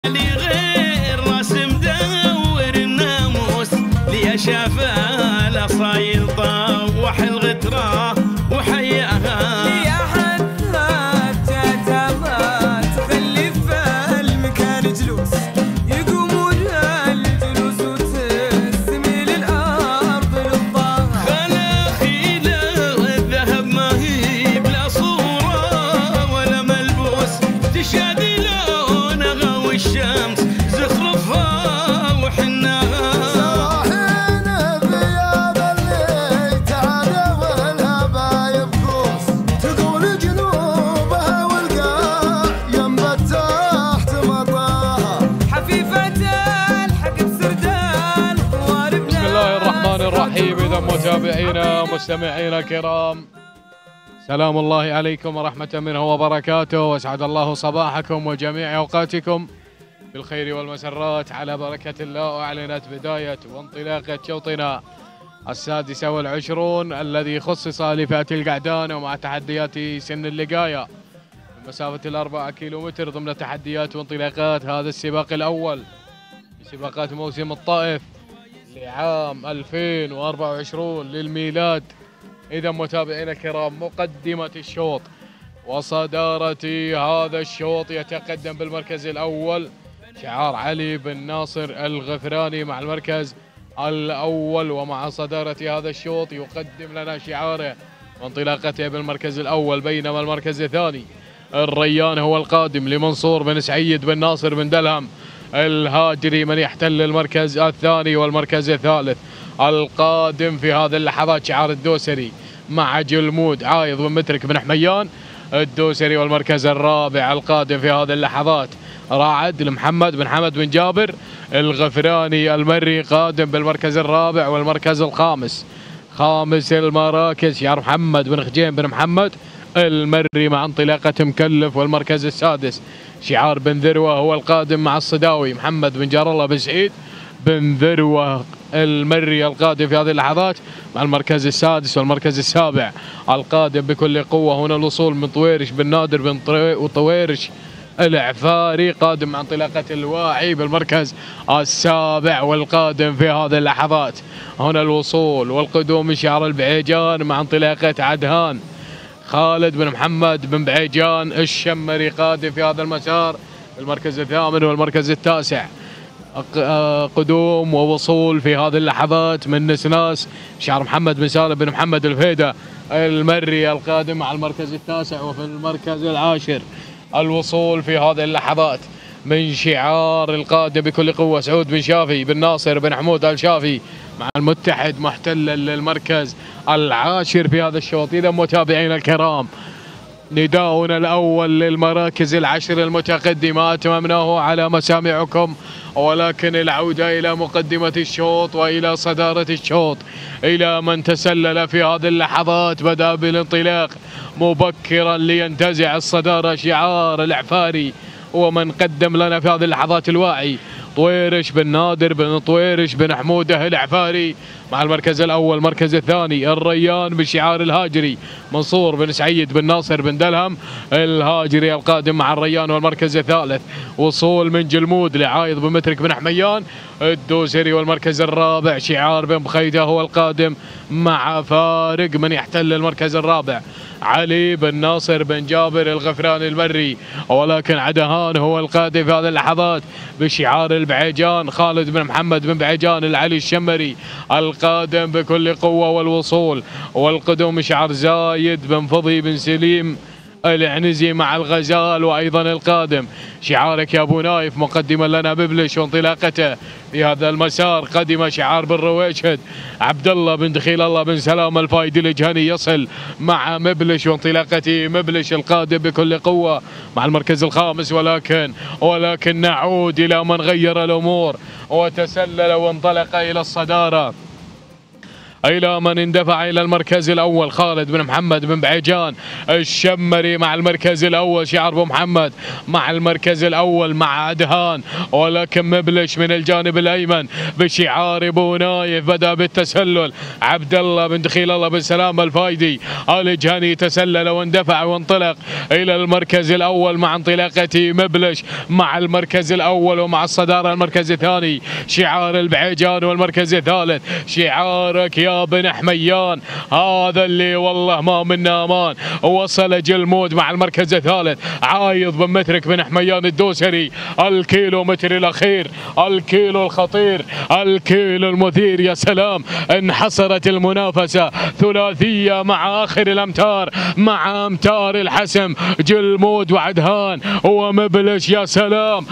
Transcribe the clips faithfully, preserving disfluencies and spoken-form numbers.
غير راس مدور الناموس لي شافه لا صاير طوح الغترة وحياها يا حثات تعتمد تخلي في المكان جلوس يقومون الجلوس وتسمي للأرض للظهر خلاخيله والذهب ما هي بلا صورة ولا ملبوس تشادي لونها والشمس زخرفها وحناها صاحينا بياب اللي تعالى والهبايب كوس تقول جنوبها والقاع ينبت تحت مطاها حفيفة الحق بسردان قواربنا. بسم الله الرحمن الرحيم. إذا متابعينا مستمعينا الكرام، سلام الله عليكم ورحمة منه وبركاته، واسعد الله صباحكم وجميع أوقاتكم بالخير والمسرات على بركة الله. أعلنت بداية وانطلاقة شوطنا السادسة والعشرون الذي خصص لفئة القعدان ومع تحديات سن اللقاية بمسافة الأربعة كيلومتر ضمن تحديات وانطلاقات هذا السباق الأول في سباقات موسم الطائف لعام ألفين وأربعة وعشرين للميلاد. إذا متابعينا الكرام، مقدمة الشوط وصدارة هذا الشوط يتقدم بالمركز الأول شعار علي بن ناصر الغفراني مع المركز الأول، ومع صدارة هذا الشوط يقدم لنا شعاره وانطلاقته بالمركز الأول، بينما المركز الثاني الريان هو القادم لمنصور بن سعيد بن ناصر بن دلهم الهاجري من يحتل المركز الثاني، والمركز الثالث القادم في هذه اللحظات شعار الدوسري مع جلمود عايض بن مترك بن حميان الدوسري، والمركز الرابع القادم في هذه اللحظات راعد لمحمد بن حمد بن جابر الغفراني المري قادم بالمركز الرابع، والمركز الخامس خامس المراكز شعار محمد بن خجين بن محمد المري مع انطلاقة مكلف، والمركز السادس شعار بن ذروة هو القادم مع الصداوي محمد بن جار الله بن سعيد بن ذروة المري القادم في هذه اللحظات مع المركز السادس، والمركز السابع القادم بكل قوة هنا الوصول من طويرش بن نادر بن طويرش العفاري قادم مع انطلاقة الواعي بالمركز السابع، والقادم في هذه اللحظات هنا الوصول والقدوم من شعار البعيجان مع انطلاقة عدهان خالد بن محمد بن بعيجان الشمري قادم في هذا المسار المركز الثامن، والمركز التاسع قدوم ووصول في هذه اللحظات من نسناس شعار محمد بن سالم بن محمد الفيدة المري القادم مع المركز التاسع، وفي المركز العاشر الوصول في هذه اللحظات من شعار القادم بكل قوة سعود بن شافي بن ناصر بن حمود الشافي مع المتحد محتلا للمركز العاشر في هذا الشوط. إذا متابعينا الكرام، نداؤنا الأول للمراكز العشر المتقدمة أتممناه على مسامعكم، ولكن العودة إلى مقدمة الشوط وإلى صدارة الشوط إلى من تسلل في هذه اللحظات بدأ بالانطلاق مبكرا لينتزع الصدارة شعار العفاري، ومن قدم لنا في هذه اللحظات الواعي طويرش بن نادر بن طويرش بن حموده العفاري مع المركز الأول. المركز الثاني الريان بشعار الهاجري منصور بن سعيد بن ناصر بن دلهم الهاجري القادم مع الريان، والمركز الثالث وصول من جلمود لعايض بن مترك بن حميان الدوسري، والمركز الرابع شعار بن بخيده هو القادم مع فارق من يحتل المركز الرابع علي بن ناصر بن جابر الغفراني المري، ولكن عدهان هو القادم في هذه اللحظات بشعار البعيجان خالد بن محمد بن بعيجان العلي الشمري القادم بكل قوة، والوصول والقدوم شعار زايد بن فضي بن سليم العنزي مع الغزال، وايضا القادم شعارك يا ابو نايف مقدما لنا ببلش وانطلاقته في هذا المسار قدم شعار بن رويشد عبد الله بن دخيل الله بن سلام الفايدي الجهني يصل مع مبلش وانطلاقته مبلش القادم بكل قوة مع المركز الخامس، ولكن ولكن نعود الى من غير الامور وتسلل وانطلق الى الصدارة إلى من اندفع إلى المركز الأول خالد بن محمد بن بعيجان الشمري مع المركز الأول شعار أبو محمد مع المركز الأول مع عدهان، ولكن مبلش من الجانب الأيمن بشعار أبو نايف بدأ بالتسلل. عبد الله بن دخيل الله بن سلام الفايدي الجهني تسلل واندفع وانطلق إلى المركز الأول مع انطلاقة مبلش مع المركز الأول، ومع الصدارة المركز الثاني شعار البعيجان، والمركز الثالث شعارك يا بن حميان. هذا اللي والله ما منا امان. وصل جلمود مع المركز الثالث عايض بن مترك بن حميان الدوسري. الكيلو متر الاخير، الكيلو الخطير، الكيلو المثير. يا سلام، انحصرت المنافسه ثلاثيه مع اخر الامتار، مع امتار الحسم جلمود وعدهان ومبلش. يا سلام،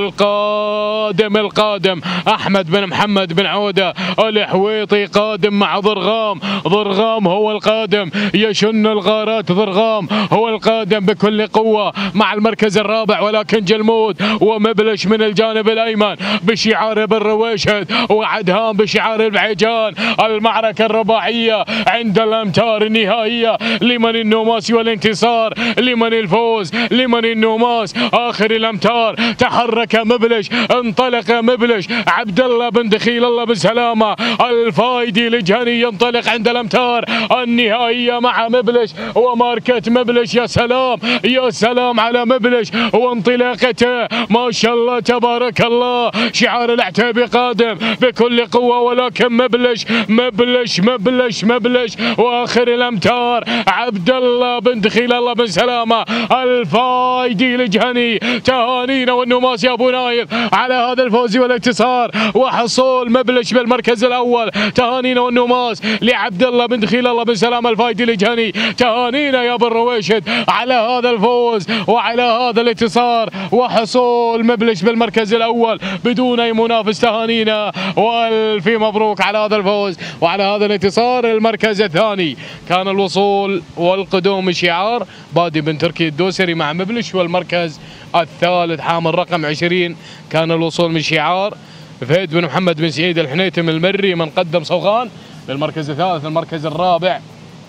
والقادم القادم احمد بن محمد بن عوده الحويطي قادم مع ضرغام. ضرغام هو القادم، يشن الغارات. ضرغام هو القادم بكل قوه مع المركز الرابع، ولكن جلمود ومبلش من الجانب الايمن بشعار ابن رويشد، وعدهان بشعار البعيجان. المعركه الرباعيه عند الامتار النهائيه، لمن النوماس والانتصار، لمن الفوز، لمن النوماس. اخر الامتار تحرك مبلش، انطلق مبلش. عبد الله بن دخيل الله بن سلامه الفايدي الجهني ينطلق عند الامتار النهائيه مع مبلش وماركه مبلش. يا سلام، يا سلام على مبلش وانطلاقته، ما شاء الله تبارك الله. شعار العتيبي قادم بكل قوه، ولكن مبلش مبلش مبلش مبلش. واخر الامتار عبد الله بن دخيل الله بن سلامه الفايدي الجهني. تهانينا والنوماس يا ابو نايف على هذا الفوز والانتصار وحصول مبلش بالمركز الاول. تهانينا والنوماس لعبد الله بن دخيل الله بن سلامه الفايدي الجهني. تهانينا يا ابن رويشد على هذا الفوز وعلى هذا الانتصار وحصول مبلش بالمركز الاول بدون اي منافس. تهانينا والف مبروك على هذا الفوز وعلى هذا الانتصار. المركز الثاني كان الوصول والقدوم شعار بادي بن تركي الدوسري مع مبلش، والمركز الثالث حامل رقم عشرين كان الوصول من شعار فهد بن محمد بن سعيد الحنيتم المري من قدم صوغان. للمركز الثالث المركز الرابع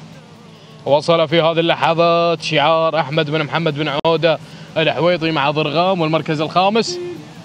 وصل في هذه اللحظات شعار احمد بن محمد بن عوده الحويطي مع ضرغام. والمركز الخامس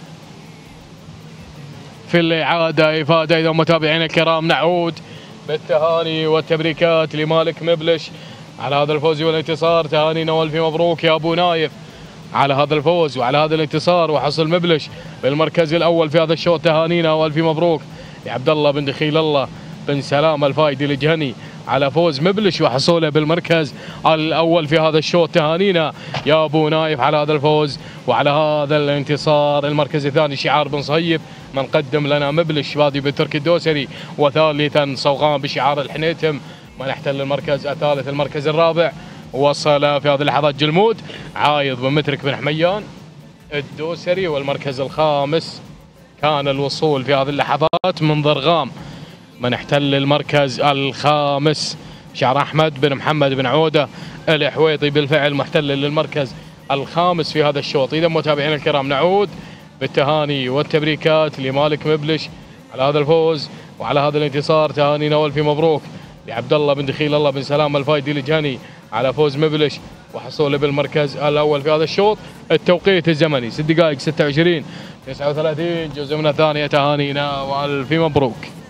في الاعاده افاده. اذا متابعينا الكرام نعود بالتهاني والتبريكات لمالك مبلش على هذا الفوز والانتصار. تهانينا والف مبروك يا ابو نايف على هذا الفوز وعلى هذا الانتصار وحصل مبلش بالمركز الاول في هذا الشوط. تهانينا والف مبروك لعبد الله بن دخيل الله بن سلام الفايدي الجهني على فوز مبلش وحصوله بالمركز الاول في هذا الشوط. تهانينا يا ابو نايف على هذا الفوز وعلى هذا الانتصار. المركز الثاني شعار بن صهيب من قدم لنا مبلش بادي بن تركي الدوسري، وثالثا صوغان بشعار الحنيتم من احتل المركز الثالث. المركز الرابع وصل في هذه اللحظات جلمود عايض بن مترك بن حميان الدوسري. والمركز الخامس كان الوصول في هذه اللحظات من ضرغام من احتل المركز الخامس شعار احمد بن محمد بن عوده الحويطي بالفعل محتل للمركز الخامس في هذا الشوط. اذا متابعينا الكرام نعود بالتهاني والتبريكات لمالك مبلش على هذا الفوز وعلى هذا الانتصار. تهانينا والف مبروك لعبد الله بن دخيل الله بن سلام الفايدي الجهني على فوز مبلش وحصوله بالمركز الاول في هذا الشوط. التوقيت الزمني ست دقائق ستة وعشرين تسعة وثلاثين جزء من الثانيه. تهانينا والف مبروك.